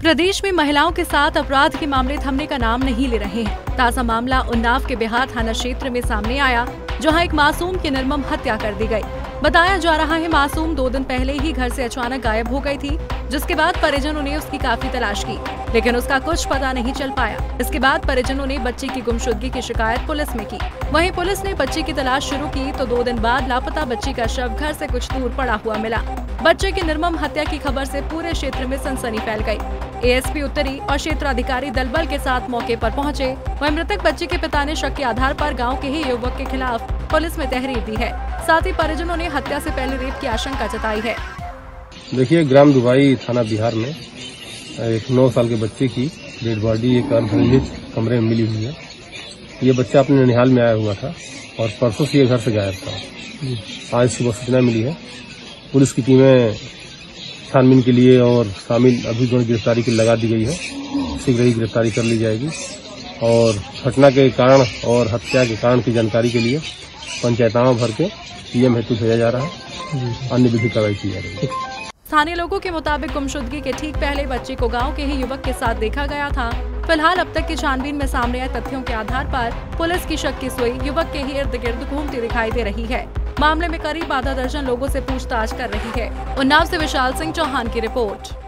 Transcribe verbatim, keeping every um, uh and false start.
प्रदेश में महिलाओं के साथ अपराध के मामले थमने का नाम नहीं ले रहे हैं। ताजा मामला उन्नाव के बिहार थाना क्षेत्र में सामने आया, जहां एक मासूम की निर्मम हत्या कर दी गई। बताया जा रहा है मासूम दो दिन पहले ही घर से अचानक गायब हो गई थी, जिसके बाद परिजनों ने उसकी काफी तलाश की, लेकिन उसका कुछ पता नहीं चल पाया। इसके बाद परिजनों ने बच्ची की गुमशुदगी की शिकायत पुलिस में की। वहीं पुलिस ने बच्ची की तलाश शुरू की तो दो दिन बाद लापता बच्ची का शव घर से कुछ दूर पड़ा हुआ मिला। बच्चे की निर्मम हत्या की खबर से पूरे क्षेत्र में सनसनी फैल गई। एएसपी उत्तरी और क्षेत्राधिकारी दलबल के साथ मौके पर पहुंचे। वहीं मृतक बच्ची के पिता ने शक के आधार पर गांव के ही युवक के खिलाफ पुलिस में तहरीर दी है। साथ ही परिजनों ने हत्या से पहले रेप की आशंका जताई है। देखिए, ग्राम दुबई थाना बिहार में एक नौ साल के बच्चे की डेड बॉडी एक अर्धनिर्मित कमरे में मिली हुई है। ये बच्चा अपने ननिहाल में आया हुआ था और परसों से ये घर से गायब था। आज सुबह सूचना मिली है। पुलिस की टीमें छानबीन के लिए और शामिल अभियुक्तों की गिरफ्तारी की लगा दी गई है। शीघ्र ही गिरफ्तारी कर ली जाएगी और घटना के कारण और हत्या के कारण की जानकारी के लिए पंचायतनामा भर के पीएम हेतु भेजा जा रहा है। अन्य विधिक कार्रवाई की जा रही है। स्थानीय लोगों के मुताबिक गुमशुदगी के ठीक पहले बच्चे को गांव के ही युवक के साथ देखा गया था। फिलहाल अब तक की छानबीन में सामने आए तथ्यों के आधार पर पुलिस की शक की सुई युवक के ही इर्द गिर्द घूमती दिखाई दे रही है। मामले में करीब आधा दर्जन लोगों से पूछताछ कर रही है। उन्नाव से विशाल सिंह चौहान की रिपोर्ट।